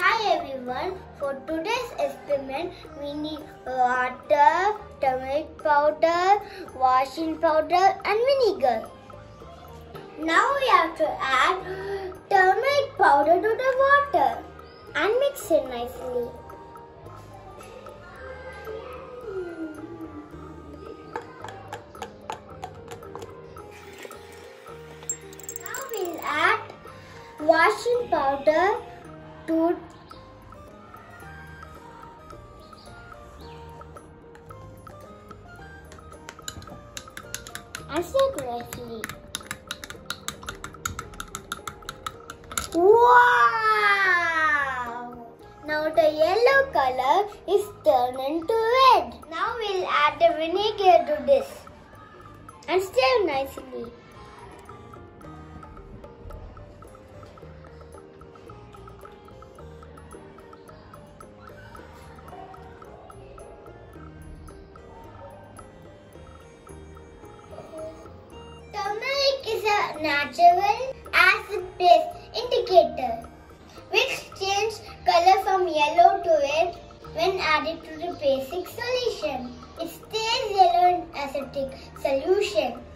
Hi everyone, for today's experiment we need water, turmeric powder, washing powder and vinegar. Now we have to add turmeric powder to the water and mix it nicely. Now we'll add washing powder to and shake nicely. Wow! Now the yellow color is turned into red. Now we'll add the vinegar to this and stir nicely. Turmeric is a natural acid-base indicator which changes color from yellow to red when added to the basic solution. It stays yellow in acidic solution.